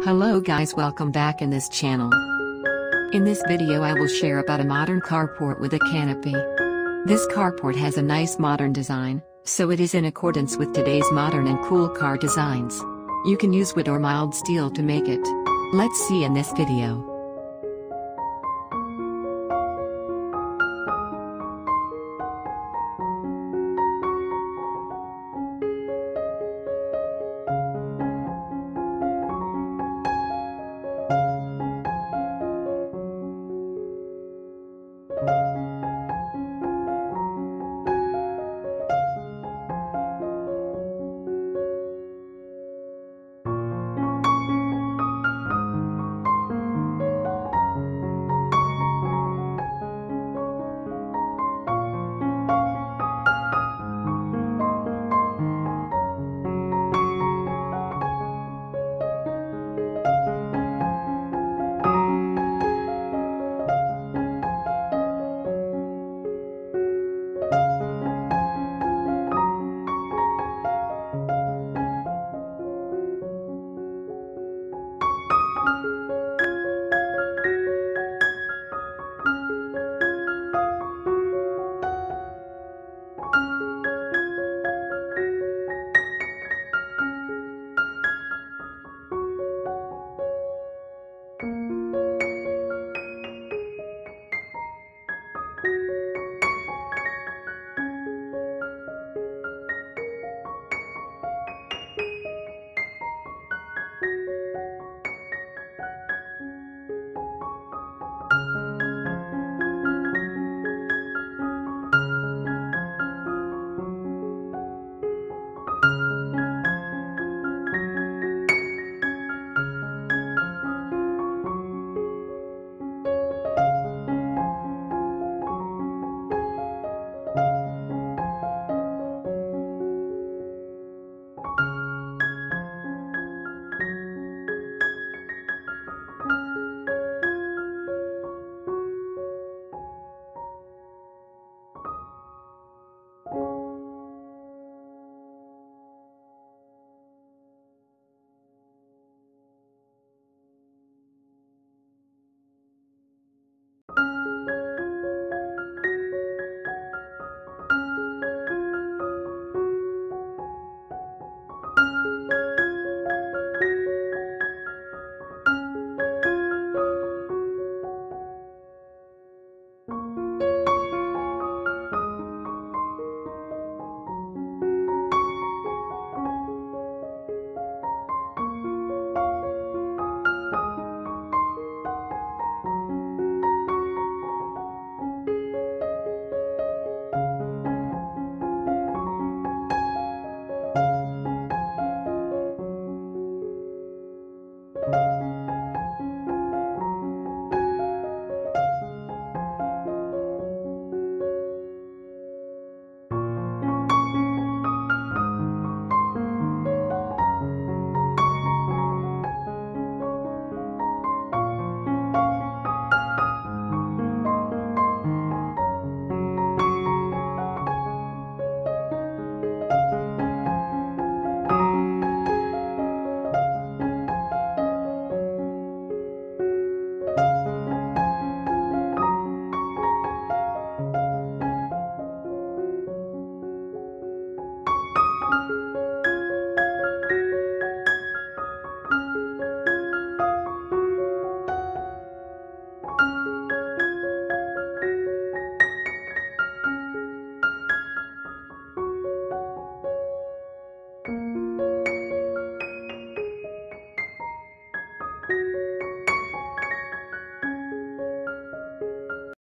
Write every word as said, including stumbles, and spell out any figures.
Hello guys, welcome back in this channel. In this video I will share about a modern carport with a canopy. This carport has a nice modern design, so it is in accordance with today's modern and cool car designs. You can use wood or mild steel to make it. Let's see in this video.